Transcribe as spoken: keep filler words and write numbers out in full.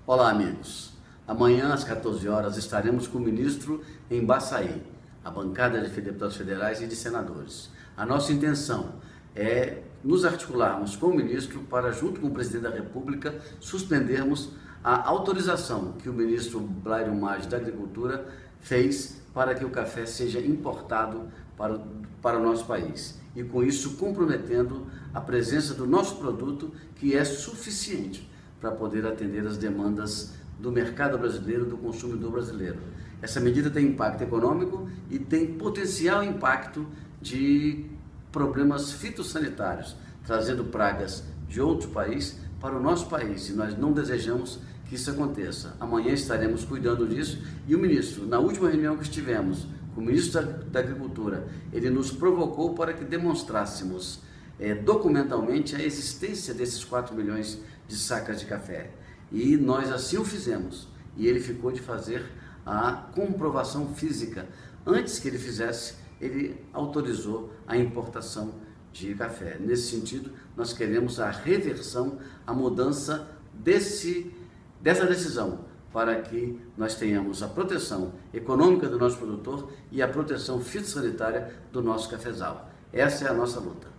Olá, amigos. Amanhã, às quatorze horas, estaremos com o ministro em Baçaí, a bancada de deputados federais e de senadores. A nossa intenção é nos articularmos com o ministro para, junto com o presidente da República, suspendermos a autorização que o ministro Blairo Maggi da Agricultura fez para que o café seja importado para, para o nosso país. E com isso comprometendo a presença do nosso produto, que é suficiente para poder atender as demandas do mercado brasileiro, do consumidor brasileiro. Essa medida tem impacto econômico e tem potencial impacto de problemas fitossanitários, trazendo pragas de outro país para o nosso país, e nós não desejamos que isso aconteça. Amanhã estaremos cuidando disso, e o ministro, na última reunião que estivemos com o ministro da, da Agricultura, ele nos provocou para que demonstrássemos é, documentalmente a existência desses quatro milhões de sacas de café. E nós assim o fizemos, e ele ficou de fazer a comprovação física. Antes que ele fizesse, ele autorizou a importação de café. Nesse sentido, nós queremos a reversão, a mudança desse, dessa decisão, para que nós tenhamos a proteção econômica do nosso produtor e a proteção fitossanitária do nosso cafezal. Essa é a nossa luta.